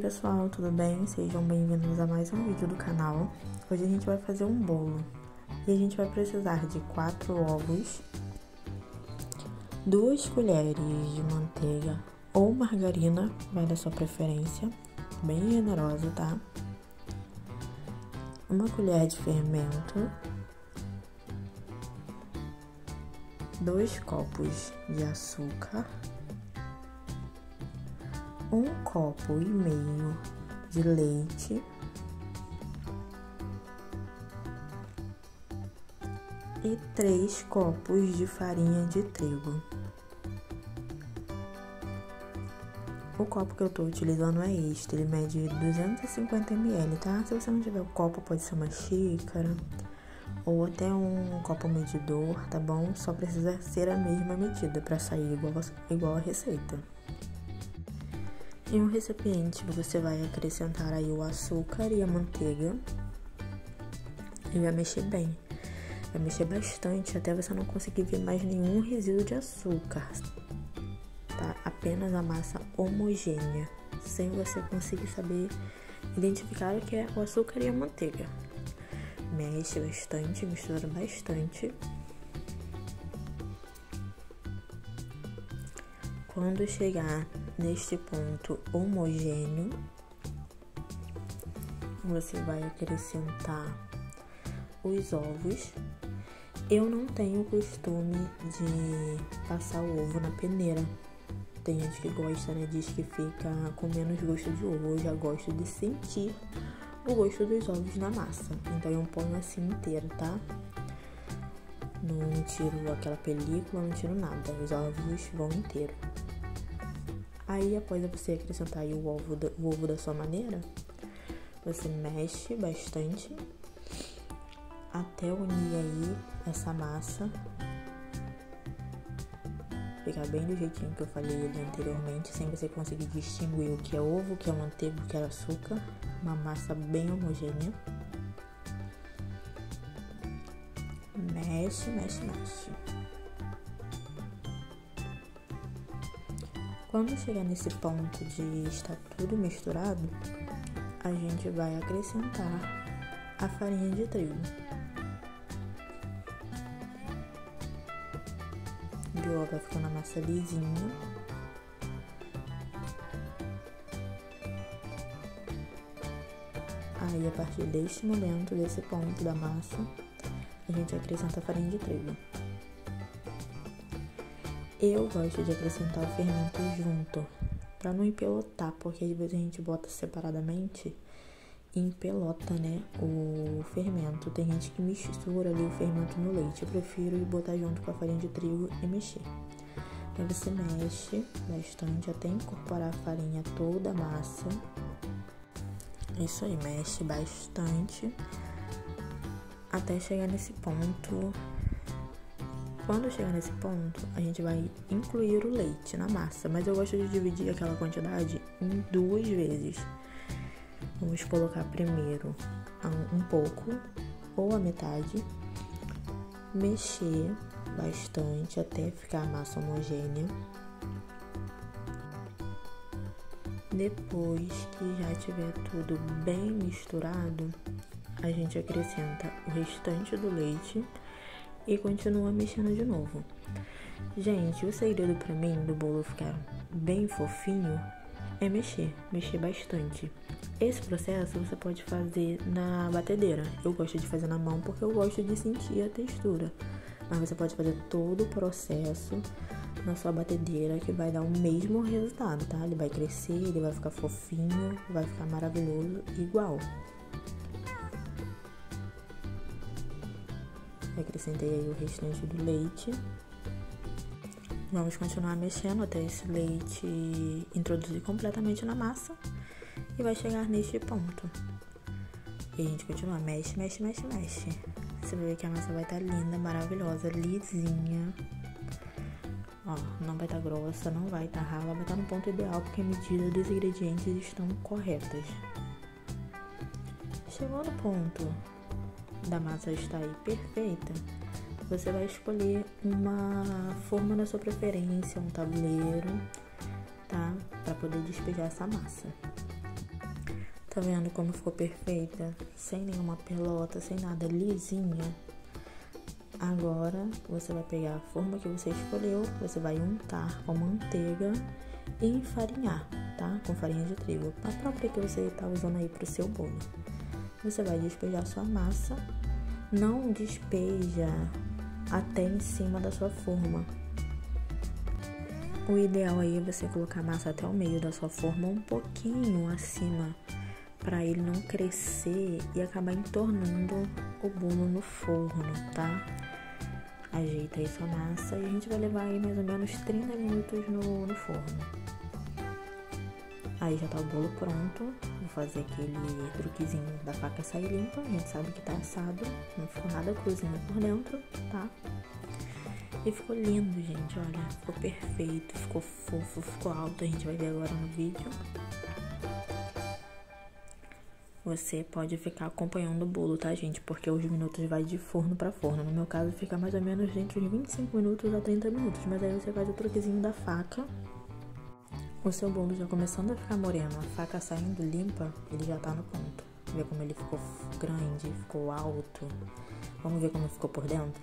pessoal, tudo bem? Sejam bem-vindos a mais um vídeo do canal. Hoje a gente vai fazer um bolo e a gente vai precisar de 4 ovos, 2 colheres de manteiga ou margarina, vai da sua preferência, bem generosa, tá? 1 colher de fermento, 2 copos de açúcar, 1,5 copo de leite e 3 copos de farinha de trigo. O copo que eu tô utilizando é este, ele mede 250 ml, tá? Se você não tiver o copo, pode ser uma xícara ou até um copo medidor, tá bom? Só precisa ser a mesma medida para sair igual a receita. Em um recipiente você vai acrescentar aí o açúcar e a manteiga e vai mexer bem. Vai mexer bastante até você não conseguir ver mais nenhum resíduo de açúcar, tá? Apenas a massa homogênea, sem você conseguir saber identificar o que é o açúcar e a manteiga. Mexe bastante, mistura bastante. Quando chegar neste ponto homogêneo, você vai acrescentar os ovos. Eu não tenho o costume de passar o ovo na peneira. Tem gente que gosta, né? Diz que fica com menos gosto de ovo. Eu já gosto de sentir o gosto dos ovos na massa. Então eu ponho assim inteiro, tá? Não tiro aquela película, não tiro nada. Os ovos vão inteiro. Aí, após você acrescentar aí o ovo da sua maneira, você mexe bastante até unir aí essa massa. Ficar bem do jeitinho que eu falei ali anteriormente, sem você conseguir distinguir o que é ovo, o que é manteiga, o que é açúcar. Uma massa bem homogênea. Mexe, mexe, mexe. Quando chegar nesse ponto de estar tudo misturado, a gente vai acrescentar a farinha de trigo. Viu? Vai ficando a massa lisinha. Aí, a partir deste momento, desse ponto da massa, a gente acrescenta a farinha de trigo. Eu gosto de acrescentar o fermento junto, pra não empelotar, porque às vezes a gente bota separadamente e empelota, né, o fermento. Tem gente que mistura ali o fermento no leite. Eu prefiro botar junto com a farinha de trigo e mexer. Aí você mexe bastante até incorporar a farinha toda a massa. Isso aí, mexe bastante até chegar nesse ponto. Quando chegar nesse ponto, a gente vai incluir o leite na massa, mas eu gosto de dividir aquela quantidade em 2 vezes. Vamos colocar primeiro um pouco ou a metade, mexer bastante até ficar a massa homogênea. Depois que já tiver tudo bem misturado, a gente acrescenta o restante do leite e continua mexendo de novo. Gente, o segredo pra mim do bolo ficar bem fofinho é mexer bastante. Esse processo você pode fazer na batedeira. Eu gosto de fazer na mão porque eu gosto de sentir a textura. Mas você pode fazer todo o processo na sua batedeira que vai dar o mesmo resultado, tá? Ele vai crescer, ele vai ficar fofinho, vai ficar maravilhoso igual. Acrescentei aí o restante do leite. Vamos continuar mexendo até esse leite introduzir completamente na massa e vai chegar neste ponto. E a gente continua, mexe, mexe, mexe, mexe. Você vai ver que a massa vai estar linda, maravilhosa, lisinha. Ó, não vai estar grossa, não vai estar rala, vai estar no ponto ideal porque a medida dos ingredientes estão corretas. Chegou no ponto da massa estar aí perfeita, você vai escolher uma forma da sua preferência, um tabuleiro, tá? Para poder despejar essa massa. Tá vendo como ficou perfeita? Sem nenhuma pelota, sem nada, lisinha. Agora, você vai pegar a forma que você escolheu, você vai untar com manteiga e enfarinhar, tá? Com farinha de trigo, a própria que você tá usando aí pro seu bolo. Você vai despejar sua massa, não despeja até em cima da sua forma. O ideal aí é você colocar a massa até o meio da sua forma, um pouquinho acima, para ele não crescer e acabar entornando o bolo no forno, tá? Ajeita aí sua massa e a gente vai levar aí mais ou menos 30 minutos no forno. Aí já tá o bolo pronto. Vou fazer aquele truquezinho da faca sair limpa. A gente sabe que tá assado, não ficou nada cruzinho por dentro, tá? E ficou lindo, gente, olha, ficou perfeito, ficou fofo, ficou alto, a gente vai ver agora no vídeo. Você pode ficar acompanhando o bolo, tá, gente? Porque os minutos vai de forno pra forno. No meu caso, fica mais ou menos entre os 25 minutos a 30 minutos. Mas aí você faz o truquezinho da faca. O seu bolo já começando a ficar moreno, a faca saindo limpa, ele já tá no ponto. Vê como ele ficou grande, ficou alto. Vamos ver como ficou por dentro?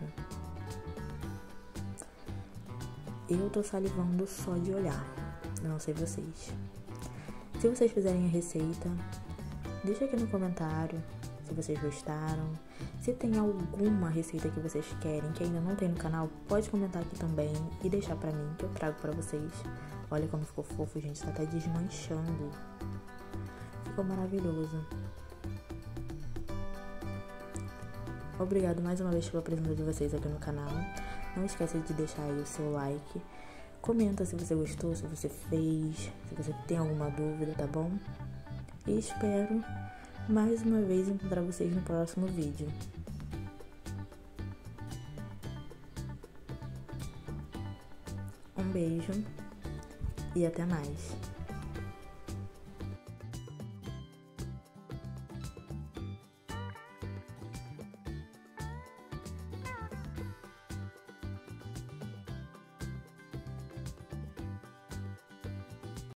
Eu tô salivando só de olhar, não sei vocês. Se vocês fizerem a receita, deixa aqui no comentário se vocês gostaram. Se tem alguma receita que vocês querem que ainda não tem no canal, pode comentar aqui também e deixar pra mim que eu trago pra vocês. Olha como ficou fofo, gente, tá até desmanchando. Ficou maravilhoso. Obrigado mais uma vez pela presença de vocês aqui no canal. Não esqueça de deixar aí o seu like. Comenta se você gostou, se você fez, se você tem alguma dúvida, tá bom? E espero mais uma vez encontrar vocês no próximo vídeo. Um beijo e até mais.